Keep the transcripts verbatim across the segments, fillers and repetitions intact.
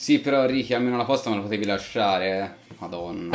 Sì, però Ricky, almeno la posta me la potevi lasciare, eh. Madonna.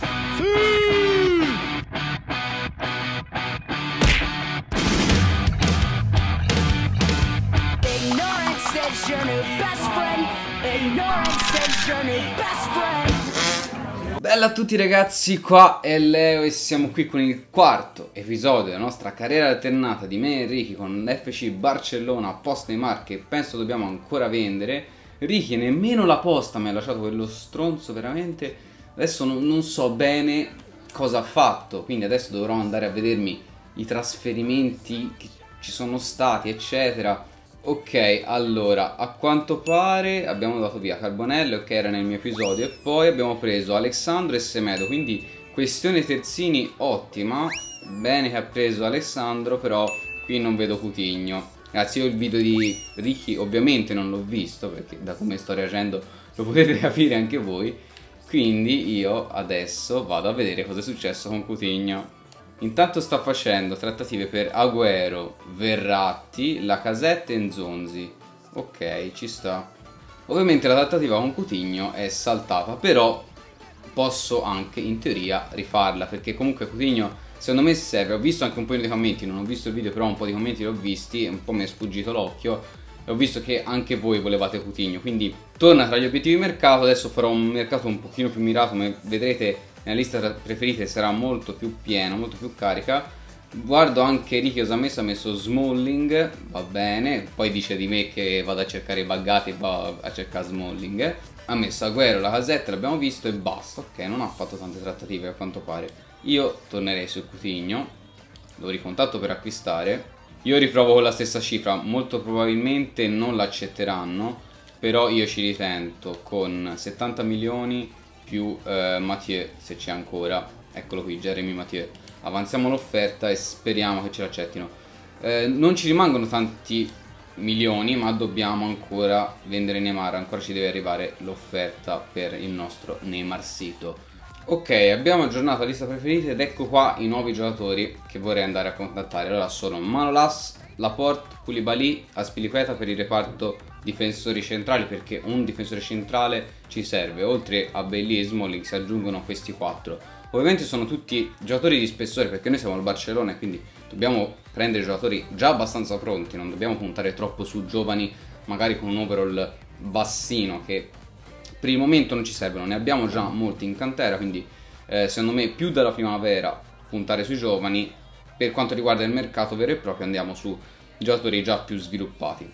Bella a tutti ragazzi, qua è Leo e siamo qui con il quarto episodio della nostra carriera alternata di me e Ricky con l'F C Barcellona, posta Neymar che penso dobbiamo ancora vendere. Ricky nemmeno la posta mi ha lasciato, quello stronzo veramente. Adesso non, non so bene cosa ha fatto, quindi adesso dovrò andare a vedermi i trasferimenti che ci sono stati eccetera. Ok, allora, a quanto pare abbiamo dato via Carbonello, che era nel mio episodio, e poi abbiamo preso Alessandro e Semedo, quindi questione terzini ottima. Bene che ha preso Alessandro, però qui non vedo Coutinho. Ragazzi, io il video di Ricky ovviamente non l'ho visto, perché da come sto reagendo lo potete capire anche voi. Quindi io adesso vado a vedere cosa è successo con Coutinho. Intanto sta facendo trattative per Agüero, Verratti, Lacazette e Nzonzi. Ok, ci sta. Ovviamente la trattativa con Coutinho è saltata, però posso anche in teoria rifarla, perché comunque Coutinho secondo me serve. Ho visto anche un po' di commenti, non ho visto il video però un po' di commenti li ho visti, un po' mi è sfuggito l'occhio e ho visto che anche voi volevate Coutinho, quindi torna tra gli obiettivi di mercato. Adesso farò un mercato un pochino più mirato, ma vedrete nella lista preferite sarà molto più piena, molto più carica. Guardo anche Ricky cosa ha messo, ha messo Smalling, va bene, poi dice di me che vado a cercare i buggati e va a cercare Smalling. Ha messo Agüero, la casetta, l'abbiamo visto e basta. Ok, non ha fatto tante trattative a quanto pare. Io tornerei su Coutinho, lo ricontatto per acquistare. Io riprovo con la stessa cifra, molto probabilmente non l'accetteranno, però io ci ritento con settanta milioni più eh, Mathieu, se c'è ancora. Eccolo qui, Jeremy Mathieu. Avanziamo l'offerta e speriamo che ce l'accettino. Eh, non ci rimangono tanti milioni, ma dobbiamo ancora vendere Neymar, ancora ci deve arrivare l'offerta per il nostro Neymarsito. Ok, abbiamo aggiornato la lista preferita ed ecco qua i nuovi giocatori che vorrei andare a contattare. Allora sono Manolas, Laporte, Koulibaly, Azpilicueta per il reparto difensori centrali, perché un difensore centrale ci serve. Oltre a Bailly e Smalling si aggiungono questi quattro. Ovviamente sono tutti giocatori di spessore, perché noi siamo al Barcellona e quindi dobbiamo prendere giocatori già abbastanza pronti. Non dobbiamo puntare troppo su giovani magari con un overall bassino che per il momento non ci servono. Ne abbiamo già molti in cantera, quindi eh, secondo me più della primavera puntare sui giovani. Per quanto riguarda il mercato vero e proprio andiamo su giocatori già più sviluppati.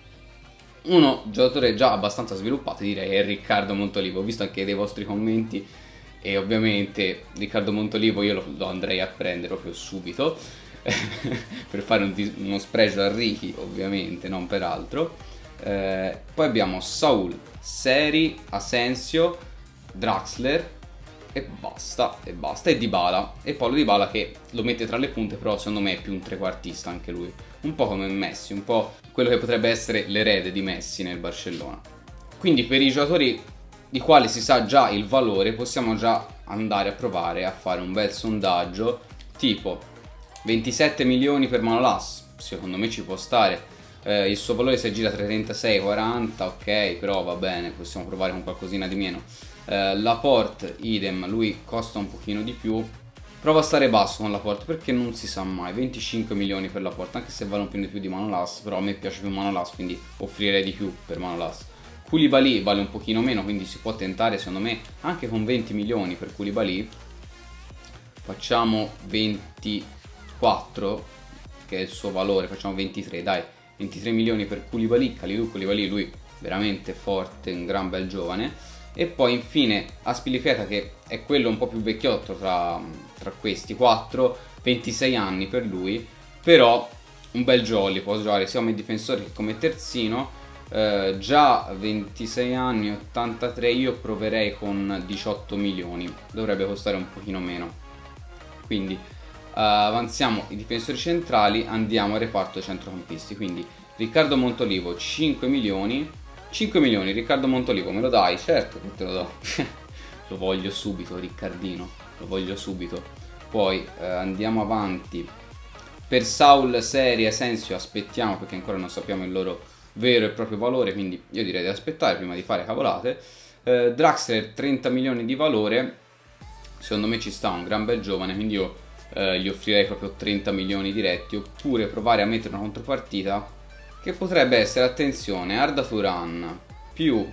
Uno giocatore già abbastanza sviluppato direi è Riccardo Montolivo. Ho visto anche dei vostri commenti e ovviamente Riccardo Montolivo io lo, lo andrei a prendere proprio subito per fare un, uno spregio a Ricky, ovviamente, non per altro. Eh, poi abbiamo Saul, Seri, Asensio, Draxler e basta, e basta, e Dybala, e Paulo Dybala che lo mette tra le punte, però secondo me è più un trequartista anche lui, un po' come Messi, un po' quello che potrebbe essere l'erede di Messi nel Barcellona. Quindi per i giocatori di quali si sa già il valore possiamo già andare a provare a fare un bel sondaggio, tipo ventisette milioni per Manolas, secondo me ci può stare. Eh, il suo valore si aggira tra trentasei e quaranta, ok, però va bene, possiamo provare con qualcosina di meno. Eh, Laporte, idem, lui costa un pochino di più. Prova a stare basso con Laporte perché non si sa mai. venticinque milioni per Laporte, anche se vale un po' di più di Manolas, però a me piace più Manolas, quindi offrirei di più per Manolas. Koulibaly vale un pochino meno, quindi si può tentare secondo me anche con venti milioni per Koulibaly. Facciamo ventiquattro, che è il suo valore, facciamo ventitré, dai. ventitré milioni per Koulibaly, Kalidou Koulibaly, lui veramente forte, un gran bel giovane. E poi infine Azpilicueta, che è quello un po' più vecchiotto tra, tra questi quattro, ventisei anni per lui, però un bel jolly, può giocare sia come difensore che come terzino. Eh, già ventisei anni, ottantatré, io proverei con diciotto milioni, dovrebbe costare un pochino meno. Quindi Uh, avanziamo i difensori centrali, andiamo al reparto centrocampisti. Quindi Riccardo Montolivo cinque milioni. cinque milioni Riccardo Montolivo, me lo dai? Certo che te lo do. Lo voglio subito Riccardino, lo voglio subito. Poi uh, andiamo avanti. Per Saul, Seri, Asensio aspettiamo, perché ancora non sappiamo il loro vero e proprio valore, quindi io direi di aspettare prima di fare cavolate. eh, Draxler trenta milioni di valore, secondo me ci sta, un gran bel giovane, quindi io eh, gli offrirei proprio trenta milioni diretti, oppure provare a mettere una contropartita che potrebbe essere, attenzione, Arda Turan più,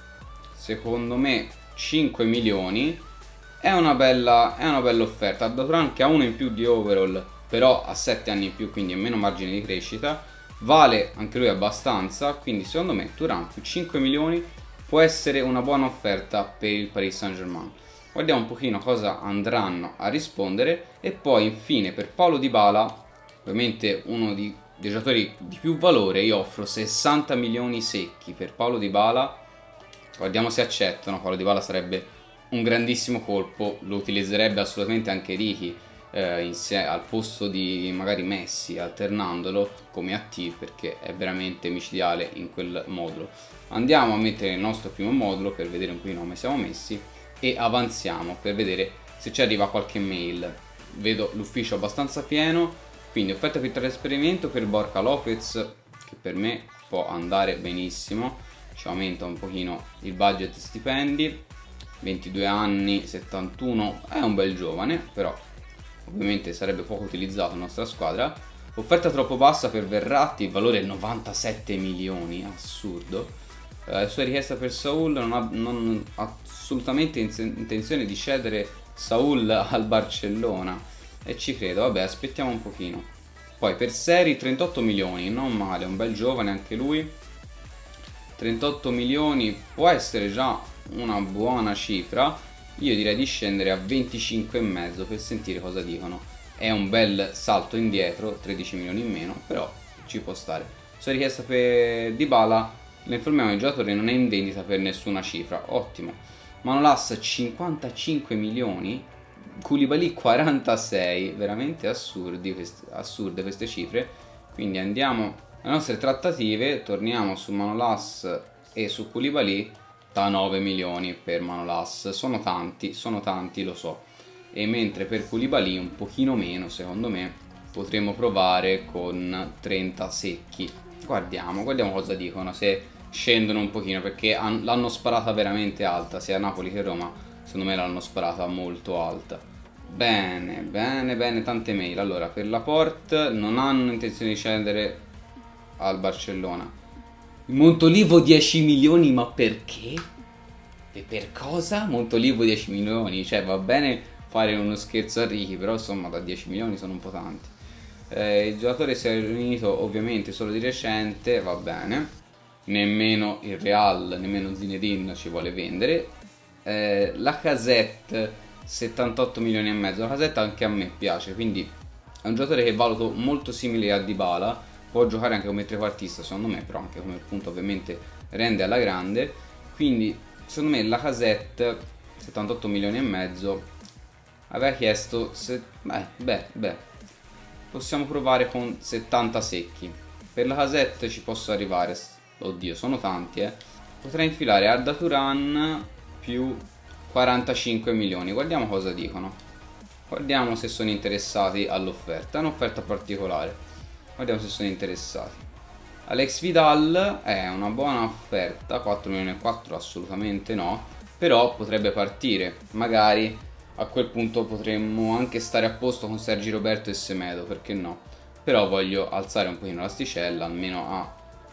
secondo me, cinque milioni. È una bella, è una bella offerta. Arda Turan che ha uno in più di overall, però ha sette anni in più, quindi ha meno margine di crescita, vale anche lui abbastanza, quindi secondo me Turan più cinque milioni può essere una buona offerta per il Paris Saint-Germain. Guardiamo un pochino cosa andranno a rispondere. E poi infine per Paulo Dybala, ovviamente uno di, dei giocatori di più valore, io offro sessanta milioni secchi per Paulo Dybala. Guardiamo se accettano. Paulo Dybala sarebbe un grandissimo colpo, lo utilizzerebbe assolutamente anche Ricky eh, insieme, al posto di magari Messi, alternandolo come A T, perché è veramente micidiale in quel modulo. Andiamo a mettere il nostro primo modulo per vedere un pochino come siamo messi e avanziamo per vedere se ci arriva qualche mail. Vedo l'ufficio abbastanza pieno, quindi offerta per trasferimento per Borja Lopez, che per me può andare benissimo, ci aumenta un pochino il budget stipendi. ventidue anni, settantuno, è un bel giovane, però ovviamente sarebbe poco utilizzato nella nostra squadra. Offerta troppo bassa per Verratti, il valore è novantasette milioni, assurdo. La eh, sua richiesta per Saul non ha, non ha assolutamente intenzione di cedere Saul al Barcellona, e ci credo. Vabbè, aspettiamo un pochino. Poi per Seri trentotto milioni, non male, un bel giovane anche lui. trentotto milioni può essere già una buona cifra. Io direi di scendere a venticinque e mezzo per sentire cosa dicono. È un bel salto indietro, tredici milioni in meno, però ci può stare. Sua richiesta per Dybala, le informiamo, il giocatore non è in vendita per nessuna cifra, ottimo. Manolas cinquantacinque milioni, Koulibaly quarantasei, veramente assurdi queste, assurde queste cifre. Quindi andiamo alle nostre trattative, torniamo su Manolas e su Koulibaly. Da nove milioni per Manolas, sono tanti, sono tanti, lo so. E mentre per Koulibaly un pochino meno, secondo me, potremmo provare con trenta secchi. Guardiamo, guardiamo cosa dicono, se scendono un pochino, perché l'hanno sparata veramente alta, sia Napoli che Roma, secondo me l'hanno sparata molto alta. Bene, bene, bene, tante mail. Allora, per Laporte non hanno intenzione di scendere al Barcellona. Montolivo dieci milioni, ma perché? E per cosa? Montolivo dieci milioni, cioè va bene fare uno scherzo a Ricky, però insomma da dieci milioni sono un po' tanti. Eh, il giocatore si è riunito ovviamente solo di recente, va bene. Nemmeno il Real, nemmeno Zinedine ci vuole vendere. Eh, la Casette settantotto milioni e mezzo, la Casette anche a me piace, quindi è un giocatore che valuto molto simile a Dybala. Può giocare anche come trequartista secondo me, però anche come punto ovviamente rende alla grande. Quindi secondo me la Casette settantotto milioni e mezzo aveva chiesto se... beh, beh, beh possiamo provare con settanta secchi. Per la Casette ci posso arrivare, oddio sono tanti eh potrei infilare Arda Turan più quarantacinque milioni. Guardiamo cosa dicono, guardiamo se sono interessati all'offerta. È un'offerta particolare, guardiamo se sono interessati. Alex Vidal è una buona offerta, quattro milioni e quattro assolutamente no, però potrebbe partire. Magari a quel punto potremmo anche stare a posto con Sergi Roberto e Semedo, perché no? Però voglio alzare un pochino l'asticella, almeno a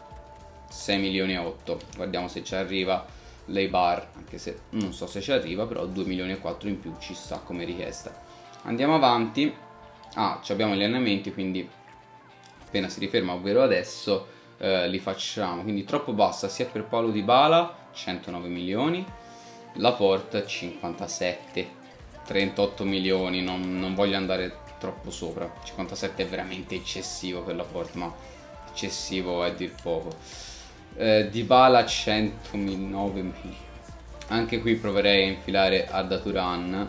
sei milioni e otto. Guardiamo se ci arriva Leibar, anche se non so se ci arriva, però due milioni e quattro in più ci sta come richiesta. Andiamo avanti. Ah, abbiamo gli allenamenti, quindi appena si riferma, ovvero adesso, eh, li facciamo. Quindi troppo bassa sia per Paulo Dybala, centonove milioni, Laporte cinquantasette, trentotto milioni, non, non voglio andare troppo sopra, cinquantasette è veramente eccessivo per Laporte, ma eccessivo è dir poco. eh, Dybala centonove milioni, anche qui proverei a infilare Arda Turan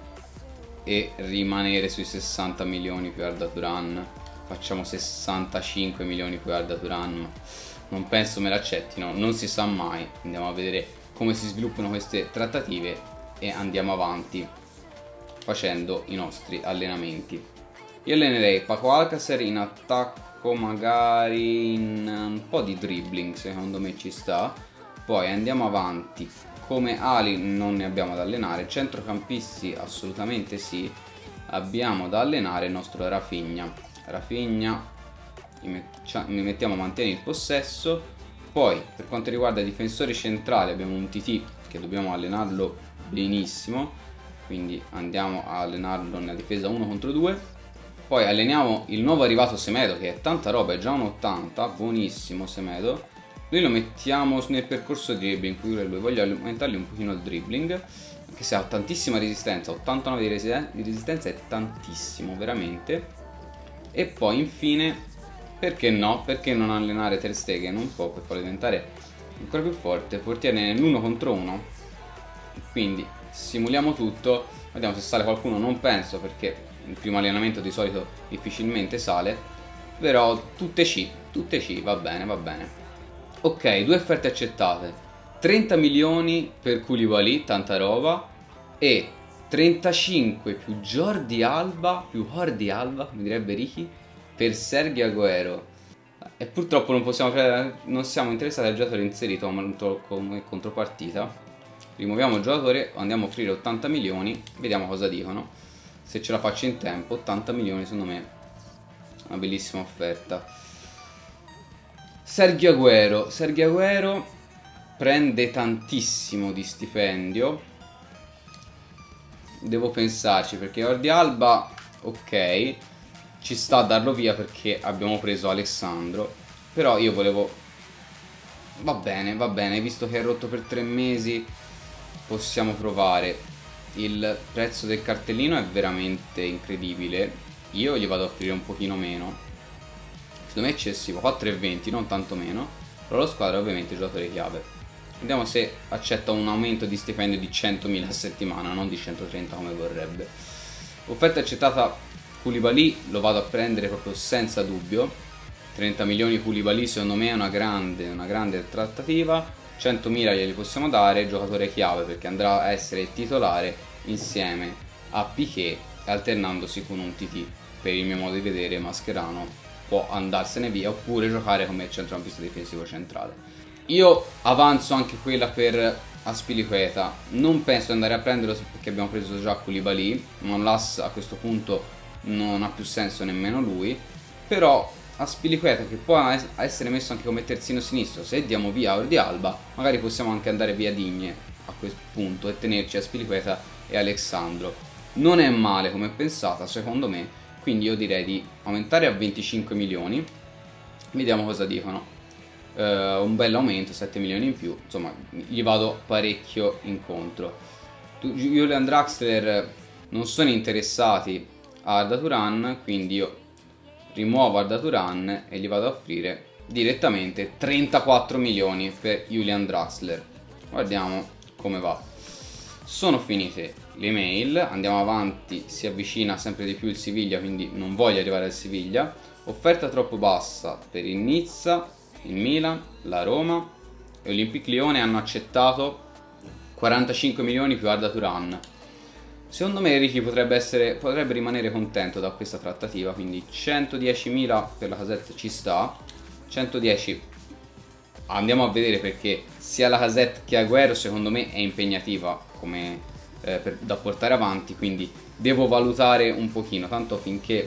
e rimanere sui sessanta milioni più Arda Turan. Facciamo sessantacinque milioni più Arda Turan, non penso me l'accettino, non si sa mai. Andiamo a vedere come si sviluppano queste trattative e andiamo avanti facendo i nostri allenamenti. Io allenerei Paco Alcacer in attacco, magari in un po' di dribbling, secondo me ci sta. Poi andiamo avanti come ali non ne abbiamo da allenare. Centrocampisti assolutamente sì. Abbiamo da allenare il nostro Rafinha. Rafinha mi mettiamo mantieni il possesso. Poi per quanto riguarda i difensori centrali abbiamo un T T che dobbiamo allenarlo benissimo, quindi andiamo a allenarlo nella difesa uno contro due. Poi alleniamo il nuovo arrivato Semedo, che è tanta roba, è già un ottanta, buonissimo Semedo. Noi lo mettiamo nel percorso dribbling, quindi lui voglio aumentargli un pochino il dribbling, anche se ha tantissima resistenza, ottantanove di, resi di resistenza è tantissimo, veramente. E poi infine, perché no, perché non allenare Ter Stegen un po' per farlo diventare ancora più forte, portiere nell'uno contro uno. Quindi simuliamo tutto, vediamo se sale qualcuno, non penso perché il primo allenamento di solito difficilmente sale, però tutte C, tutte C, va bene, va bene. Ok, due offerte accettate, trenta milioni per Koulibaly, tanta roba, e trentacinque più Jordi Alba, più Jordi Alba, mi direbbe Ricky, per Sergio Aguero. E purtroppo non possiamo, cioè, non siamo interessati al giocatore inserito come contropartita. Rimuoviamo il giocatore, andiamo a offrire ottanta milioni, vediamo cosa dicono. Se ce la faccio in tempo, ottanta milioni secondo me è una bellissima offerta. Sergio Aguero, Sergio Aguero prende tantissimo di stipendio. Devo pensarci perché Jordi Alba, ok, ci sta a darlo via perché abbiamo preso Alessandro. Però io volevo... Va bene, va bene, visto che è rotto per tre mesi possiamo provare. Il prezzo del cartellino è veramente incredibile. Io gli vado a offrire un pochino meno, secondo me è eccessivo, quattro e venti, non tanto meno. Però la squadra ovviamente è giocatore chiave. Vediamo se accetta un aumento di stipendio di centomila a settimana, non di centotrenta come vorrebbe. Offerta accettata Koulibaly, lo vado a prendere proprio senza dubbio. trenta milioni Koulibaly secondo me è una grande, una grande trattativa. centomila glieli possiamo dare, giocatore chiave perché andrà a essere titolare insieme a Piqué, alternandosi con un T T. Per il mio modo di vedere Mascherano può andarsene via oppure giocare come centrocampista difensivo centrale. Io avanzo anche quella per Azpilicueta, non penso di andare a prenderlo perché abbiamo preso già Koulibaly, Monlas a questo punto non ha più senso nemmeno lui, però Azpilicueta che può essere messo anche come terzino sinistro, se diamo via Jordi Alba magari possiamo anche andare via Digne a questo punto e tenerci Azpilicueta e Alessandro. Non è male come pensata secondo me, quindi io direi di aumentare a venticinque milioni, vediamo cosa dicono. Uh, un bel aumento, sette milioni in più, insomma gli vado parecchio incontro. Julian Draxler non sono interessati a Arda Turan, quindi io rimuovo Arda Turan e gli vado a offrire direttamente trentaquattro milioni per Julian Draxler. Guardiamo come va. Sono finite le mail, andiamo avanti, si avvicina sempre di più il Siviglia, quindi non voglio arrivare al Siviglia. Offerta troppo bassa per il Nizza, il Milan, la Roma e Olympique Lione hanno accettato quarantacinque milioni più Arda Turan. Secondo me Ricky potrebbe, essere, potrebbe rimanere contento da questa trattativa, quindi centodiecimila per la Casette ci sta, centodieci andiamo a vedere perché sia la Casette che Aguero secondo me è impegnativa come, eh, per, da portare avanti, quindi devo valutare un pochino, tanto finché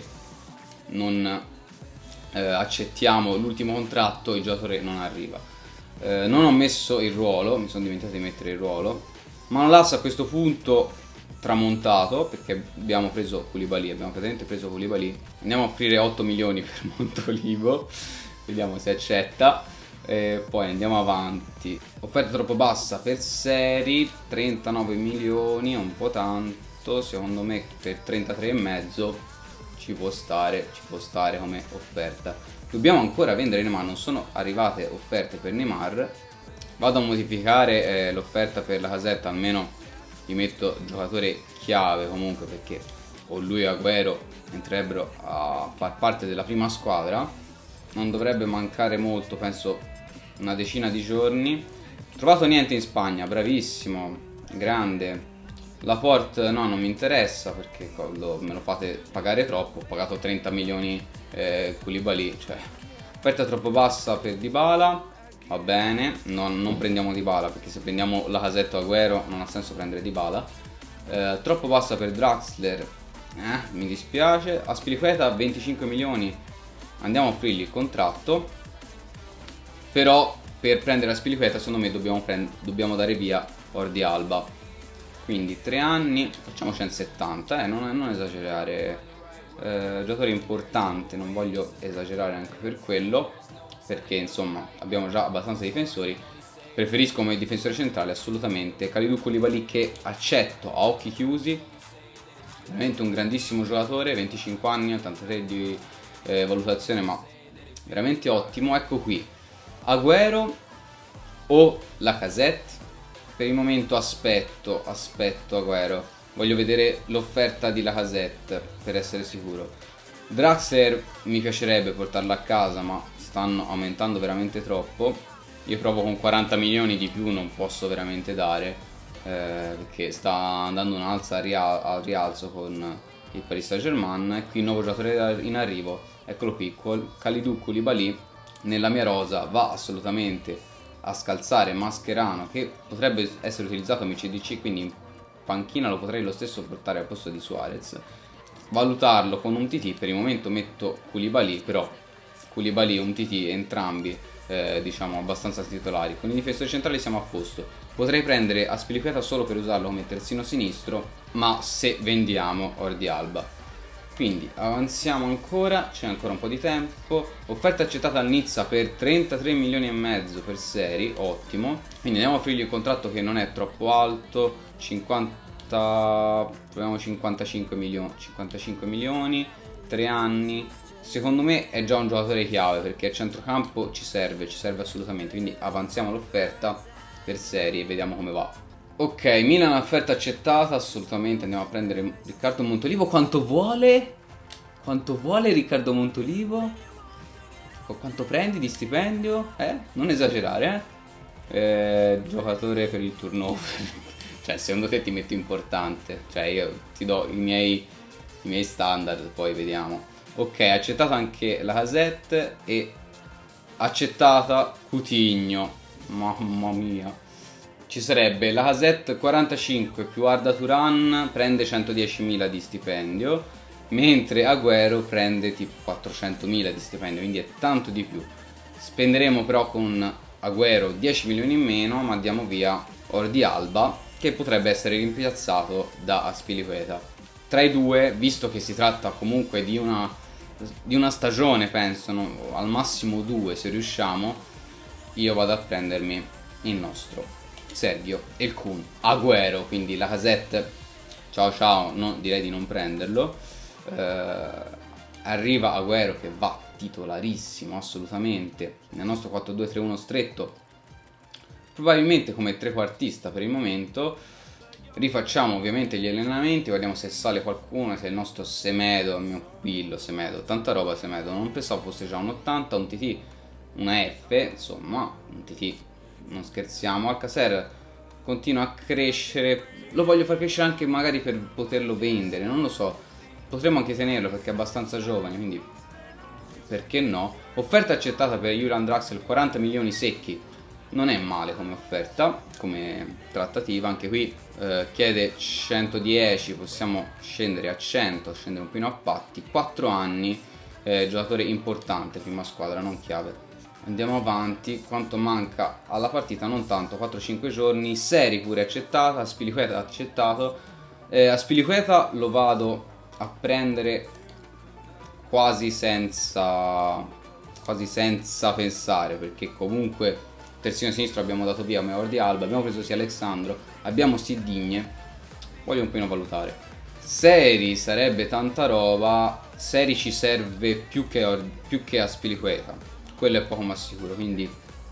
non eh, accettiamo l'ultimo contratto il giocatore non arriva. Eh, non ho messo il ruolo, mi sono dimenticato di mettere il ruolo, Manolas a questo punto tramontato perché abbiamo preso Koulibaly, abbiamo praticamente preso Koulibaly, andiamo a offrire otto milioni per Montolivo, vediamo se accetta, e poi andiamo avanti. Offerta troppo bassa per Seri, trentanove milioni, è un po' tanto, secondo me per trentatré e mezzo ci può stare, ci può stare come offerta. Dobbiamo ancora vendere Neymar, non sono arrivate offerte per Neymar, vado a modificare eh, l'offerta per la Casetta, almeno gli metto giocatore chiave comunque perché o lui o Aguero entrerebbero a far parte della prima squadra. Non dovrebbe mancare molto, penso una decina di giorni. Trovato niente in Spagna, bravissimo, grande. Laporte no, non mi interessa perché lo, me lo fate pagare troppo, ho pagato trenta milioni eh, Koulibaly, cioè offerta troppo bassa per Dybala. va bene, non, non prendiamo Dybala, perché se prendiamo Lacazette o Agüero non ha senso prendere Dybala. Eh, troppo bassa per Draxler, eh, mi dispiace. Azpilicueta venticinque milioni, andiamo a offrirgli il contratto, però per prendere Azpilicueta secondo me dobbiamo, dobbiamo dare via Jordi Alba, quindi tre anni, facciamo centosettanta, eh, non, non esagerare, eh, giocatore importante, non voglio esagerare anche per quello, perché insomma abbiamo già abbastanza difensori. Preferisco come difensore centrale assolutamente Kalidou Koulibaly, che accetto a occhi chiusi, veramente un grandissimo giocatore, venticinque anni, ottantatré di eh, valutazione, ma veramente ottimo. Ecco qui, Agüero o Lacazette. Per il momento aspetto, aspetto Agüero, voglio vedere l'offerta di Lacazette per essere sicuro. Draxler mi piacerebbe portarlo a casa, ma stanno aumentando veramente troppo. Io provo con quaranta milioni di più, non posso veramente dare, eh, perché sta andando un'alza al rialzo con il Paris Saint-Germain. E qui il nuovo giocatore in arrivo, eccolo qui, Kalidou Koulibaly. Nella mia rosa va assolutamente a scalzare Mascherano, che potrebbe essere utilizzato come C D C, quindi in panchina lo potrei lo stesso portare al posto di Suarez. Valutarlo con un T T, per il momento metto Koulibaly, però Koulibaly e un T T entrambi eh, diciamo abbastanza titolari. Con i difensori centrali siamo a posto. Potrei prendere Azpilicueta solo per usarlo come terzino sinistro, ma se vendiamo Jordi Alba. Quindi avanziamo ancora, c'è ancora un po' di tempo. Offerta accettata al Nizza per trentatré milioni e mezzo per Seri, ottimo. Quindi andiamo a offrirgli un contratto che non è troppo alto, cinquanta, proviamo cinquantacinque milioni, cinquantacinque milioni, tre anni. Secondo me è già un giocatore chiave, perché a centrocampo ci serve, ci serve assolutamente. Quindi avanziamo l'offerta per Seri e vediamo come va. Ok, Milan offerta accettata, assolutamente, andiamo a prendere Riccardo Montolivo. Quanto vuole? Quanto vuole Riccardo Montolivo? Quanto prendi di stipendio? Eh? Non esagerare, eh? eh giocatore per il turnover. Cioè, secondo te ti metto importante? Cioè, io ti do i miei, i miei standard, poi vediamo. Ok, accettata anche Lacazette e accettata Coutinho. Mamma mia. Ci sarebbe Lacazette quarantacinque più Arda Turan, prende centodiecimila di stipendio, mentre Agüero prende tipo quattrocentomila di stipendio, quindi è tanto di più. Spenderemo però con Agüero dieci milioni in meno, ma diamo via Jordi Alba, che potrebbe essere rimpiazzato da Azpilicueta. Tra i due, visto che si tratta comunque di una, di una stagione, penso, no? Al massimo due se riusciamo, io vado a prendermi il nostro Sergio El Kun Agüero. Quindi Lacazette ciao ciao, no, direi di non prenderlo. eh, Arriva Agüero che va titolarissimo assolutamente nel nostro quattro due tre uno stretto, probabilmente come trequartista per il momento. Rifacciamo ovviamente gli allenamenti, vediamo se sale qualcuno, se il nostro Semedo, il mio pupillo Semedo, tanta roba Semedo, non pensavo fosse già un ottanta, un T T, una F, insomma un T T, non scherziamo. Alcacer continua a crescere, lo voglio far crescere anche magari per poterlo vendere, non lo so, potremmo anche tenerlo perché è abbastanza giovane, quindi perché no. Offerta accettata per Julian Draxler, quaranta milioni secchi, non è male come offerta, come trattativa. Anche qui eh, chiede centodieci, possiamo scendere a cento, scendere un pochino a patti. Quattro anni, eh, giocatore importante, prima squadra, non chiave. Andiamo avanti, quanto manca alla partita? Non tanto, quattro cinque giorni. Seri pure accettata, Azpilicueta accettato. eh, Azpilicueta lo vado a prendere quasi senza quasi senza pensare, perché comunque terzino sinistro abbiamo dato via come Jordi Alba, abbiamo preso sia Alexandro, abbiamo Sidigne, voglio un po' valutare. Seri sarebbe tanta roba, Seri ci serve più che, più che Azpilicueta, quello è poco ma sicuro, quindi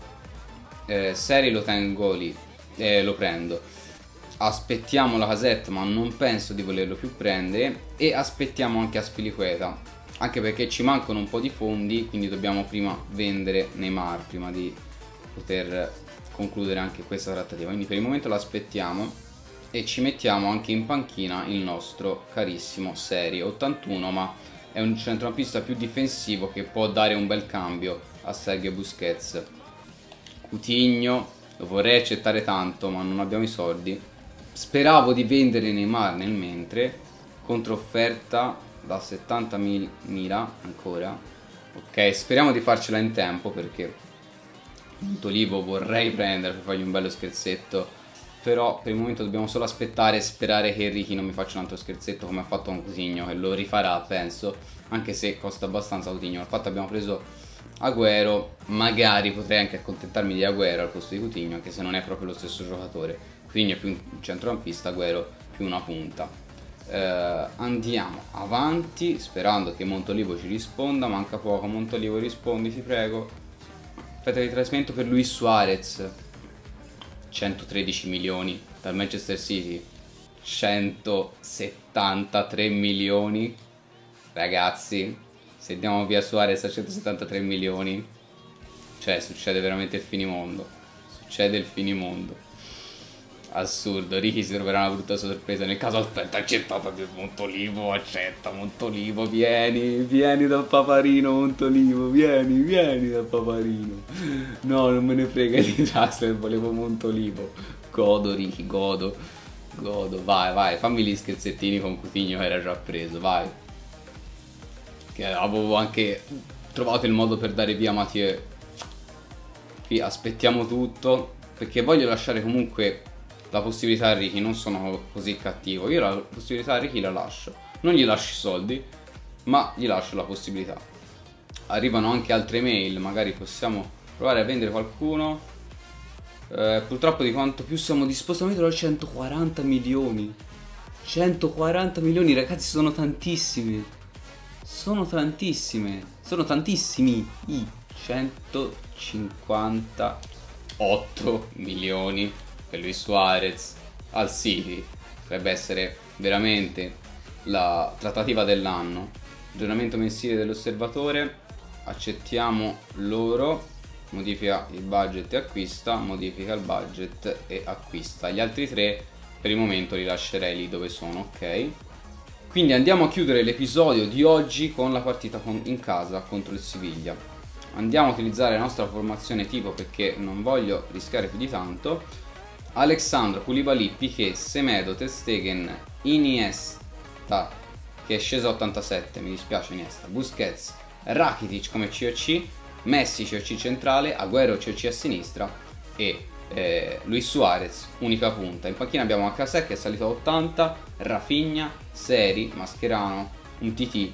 eh, Seri lo tengo lì, eh, lo prendo. Aspettiamo Lacazette, ma non penso di volerlo più prendere, e aspettiamo anche Azpilicueta, anche perché ci mancano un po' di fondi, quindi dobbiamo prima vendere Neymar prima di poter concludere anche questa trattativa. Quindi per il momento l'aspettiamo e ci mettiamo anche in panchina il nostro carissimo Seri, ottantuno, ma è un centrocampista più difensivo che può dare un bel cambio a Sergio Busquets. Coutinho lo vorrei accettare tanto, ma non abbiamo i soldi. Speravo di vendere Neymar nel mentre, controfferta da settantamila ancora. Ok, speriamo di farcela in tempo, perché Montolivo vorrei prendere per fargli un bello scherzetto, però per il momento dobbiamo solo aspettare e sperare che Ricky non mi faccia un altro scherzetto come ha fatto con Coutinho, che lo rifarà penso, anche se costa abbastanza Coutinho. Infatti abbiamo preso Agüero, magari potrei anche accontentarmi di Agüero al posto di Coutinho, anche se non è proprio lo stesso giocatore. Coutinho è più un centrocampista, Agüero più una punta. Uh, andiamo avanti sperando che Montolivo ci risponda. Manca poco. Montolivo, rispondi, ti prego. Aspetta di trasferimento per Luis Suarez, centotredici milioni dal Manchester City, centosettantatré milioni. Ragazzi, se diamo via Suarez a centosettantatré milioni, cioè succede veramente il finimondo. Succede il finimondo. Assurdo. Ricky si troverà una brutta sorpresa nel caso. Aspetta, accettata di Montolivo, accetta Montolivo, vieni, vieni dal paparino Montolivo, vieni, vieni dal paparino. No, non me ne frega di Draxler, volevo Montolivo. Godo Ricky, godo, godo, vai, vai, fammi gli scherzettini con Coutinho che era già preso, vai. Che avevo anche trovato il modo per dare via Mathieu. Qui aspettiamo tutto, perché voglio lasciare comunque la possibilità a Ricky, non sono così cattivo. Io la possibilità a Ricky la lascio. Non gli lascio i soldi, ma gli lascio la possibilità. Arrivano anche altre mail, magari possiamo provare a vendere qualcuno. eh, Purtroppo di quanto più siamo disposti a mettere centoquaranta milioni. centoquaranta milioni, ragazzi, sono tantissimi. Sono tantissime. Sono tantissimi. I centocinquantotto milioni per Luis Suarez al City. Potrebbe essere veramente la trattativa dell'anno. Aggiornamento mensile dell'osservatore. Accettiamo loro. Modifica il budget e acquista. Modifica il budget e acquista. Gli altri tre per il momento li lascerei lì dove sono, ok? Quindi andiamo a chiudere l'episodio di oggi con la partita con, in casa contro il Siviglia. Andiamo a utilizzare la nostra formazione tipo, perché non voglio rischiare più di tanto. Alexandro, Koulibaly, Piqué, Semedo, Ter Stegen, Iniesta, che è sceso a ottantasette, mi dispiace Iniesta, Busquets, Rakitic come C O C, Messi C O C centrale, Agüero C O C a sinistra e eh, Luis Suarez unica punta. In panchina abbiamo H S E che è salito a ottanta, Rafinha, Seri, Mascherano, Umtiti,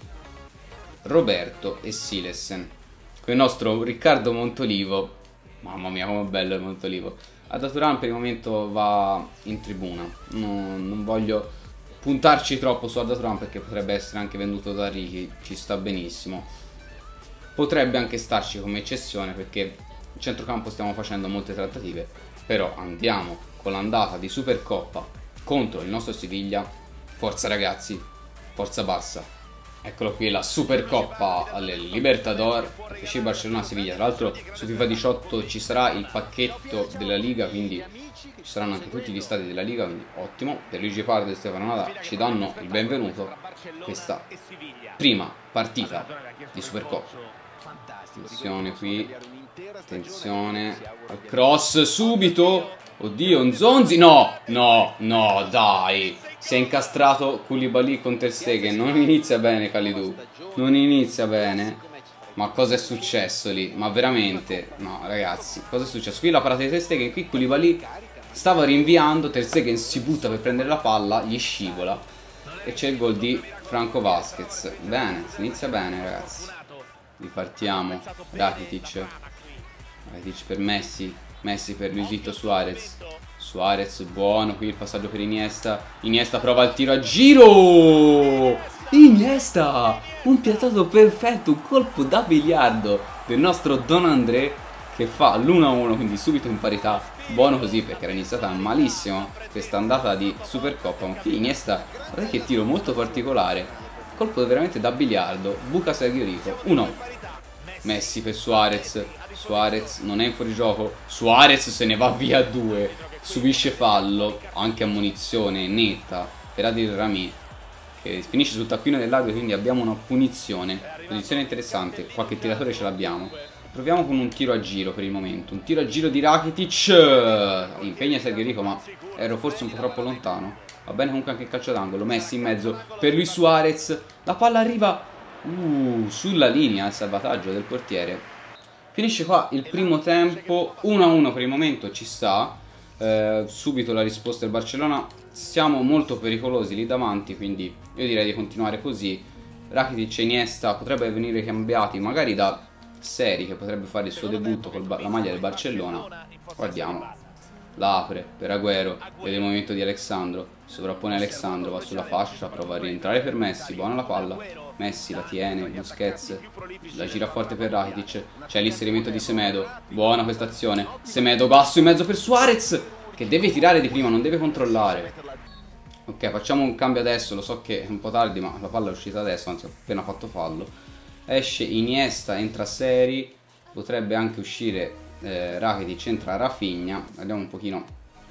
Roberto e Silesen. Con il nostro Riccardo Montolivo, mamma mia come bello il Montolivo. Arda Turan per il momento va in tribuna, non, non voglio puntarci troppo su Arda Turan perché potrebbe essere anche venduto da Ricky, ci sta benissimo. Potrebbe anche starci come eccezione perché in centrocampo stiamo facendo molte trattative, però andiamo con l'andata di Supercoppa contro il nostro Siviglia. Forza ragazzi, forza Barça. Eccolo qui la Supercoppa alle Libertadores, F C Barcellona Siviglia. Tra l'altro su FIFA diciotto ci sarà il pacchetto della Liga, quindi ci saranno anche tutti gli stati della Liga, quindi ottimo. Per Luigi Pardo e Stefano Nada ci danno il benvenuto a questa prima partita di Supercoppa. Attenzione qui, attenzione al cross subito. Oddio, Nzonzi, no, no, no, dai. Si è incastrato Koulibaly con Ter Stegen. Non inizia bene Kalidou, non inizia bene. Ma cosa è successo lì? Ma veramente, no ragazzi, cosa è successo? Qui la parata di Ter Stegen, qui Koulibaly stava rinviando, Ter Stegen si butta per prendere la palla, gli scivola e c'è il gol di Franco Vasquez. Bene, si inizia bene ragazzi. Ripartiamo. Rakitic, Rakitic per Messi, Messi per Luisito Suarez. Suarez buono, qui il passaggio per Iniesta. Iniesta prova il tiro a giro. Iniesta, un piazzato perfetto, un colpo da biliardo del nostro Don André che fa l'uno a uno, quindi subito in parità. Buono così perché era iniziata malissimo questa andata di Supercoppa. Ma qui Iniesta, guardate che tiro molto particolare, colpo veramente da biliardo. Buca Sergio Rico, uno. Messi per Suarez. Suarez non è in fuorigioco. Suarez se ne va via a due. Subisce fallo, anche ammonizione netta per Adil Rami, che finisce sul taccuino dell'arbitro, quindi abbiamo una punizione. Posizione interessante, qualche tiratore ce l'abbiamo. proviamo con un tiro a giro per il momento. Un tiro a giro di Rakitic. Impegna Sergio Rico, ma ero forse un po' troppo lontano. Va bene comunque anche il calcio d'angolo. Messi in mezzo per Luis Suarez. La palla arriva uh, sulla linea, il salvataggio del portiere. Finisce qua il primo tempo. uno a uno per il momento, ci sta. Eh, subito la risposta del Barcellona. Siamo molto pericolosi lì davanti, quindi io direi di continuare così. Rakitic e Iniesta potrebbero venire cambiati magari da Seri, che potrebbe fare il suo debutto con la maglia del Barcellona. Guardiamo, la apre per Agüero, vede il movimento di Alexandro, sovrappone Alexandro, va sulla fascia, prova a rientrare per Messi, buona la palla, Messi la tiene, Busquets la gira forte per Rakitic, c'è l'inserimento di Semedo, buona questa azione, Semedo basso in mezzo per Suarez, che deve tirare di prima, non deve controllare. Ok, facciamo un cambio adesso, lo so che è un po' tardi ma la palla è uscita adesso, anzi ho appena fatto fallo. Esce Iniesta, entra Seri, potrebbe anche uscire eh, Rakitic, entra Rafinha. Vediamo un pochino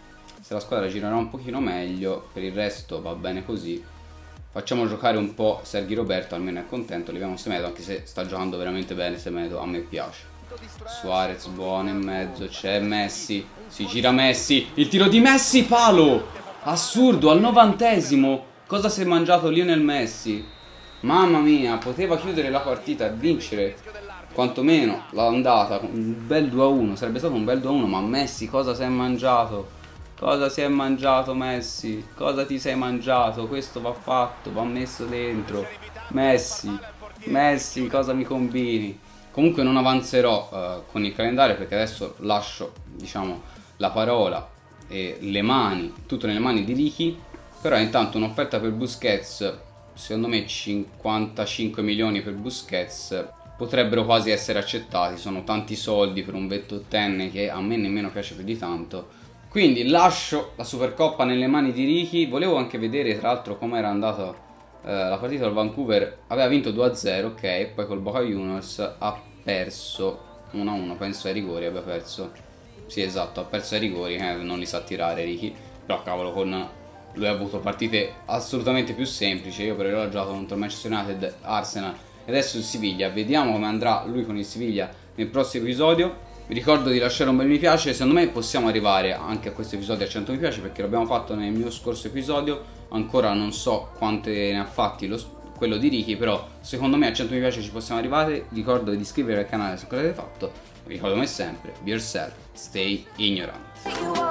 se la squadra girerà un pochino meglio, per il resto va bene così. Facciamo giocare un po' Sergi Roberto, almeno è contento, leviamo Semedo, anche se sta giocando veramente bene Semedo, a me piace. Suarez buono in mezzo, c'è Messi, si gira Messi, il tiro di Messi, palo! Assurdo, al novantesimo, cosa si è mangiato Lionel Messi? Mamma mia, poteva chiudere la partita e vincere quantomeno l'andata con un bel due a uno, sarebbe stato un bel due a uno, ma Messi cosa si è mangiato? Cosa si è mangiato Messi? Cosa ti sei mangiato? Questo va fatto, va messo dentro. Messi, Messi, cosa mi combini? Comunque non avanzerò uh, con il calendario perché adesso lascio, diciamo, la parola e le mani, tutto nelle mani di Ricky. Però intanto un'offerta per Busquets, secondo me cinquantacinque milioni per Busquets potrebbero quasi essere accettati, sono tanti soldi per un ventottenne che a me nemmeno piace più di tanto. Quindi lascio la Supercoppa nelle mani di Ricky. Volevo anche vedere tra l'altro come era andata eh, la partita del Vancouver. Aveva vinto due a zero, ok, poi col Boca Juniors ha perso uno a uno, penso ai rigori abbia perso. Sì, esatto, ha perso ai rigori, eh, non li sa tirare Ricky. Però cavolo, con lui ha avuto partite assolutamente più semplici. Io per ora ho giocato contro Manchester United, Arsenal e adesso il Siviglia. Vediamo come andrà lui con il Siviglia nel prossimo episodio. Vi ricordo di lasciare un bel mi piace, secondo me possiamo arrivare anche a questo episodio a cento mi piace perché l'abbiamo fatto nel mio scorso episodio. Ancora non so quante ne ha fatti lo, quello di Ricky, però secondo me a cento mi piace ci possiamo arrivare. Ricordo di iscrivervi al canale se ancora l'avete fatto. Vi ricordo come sempre, be yourself, stay ignorant.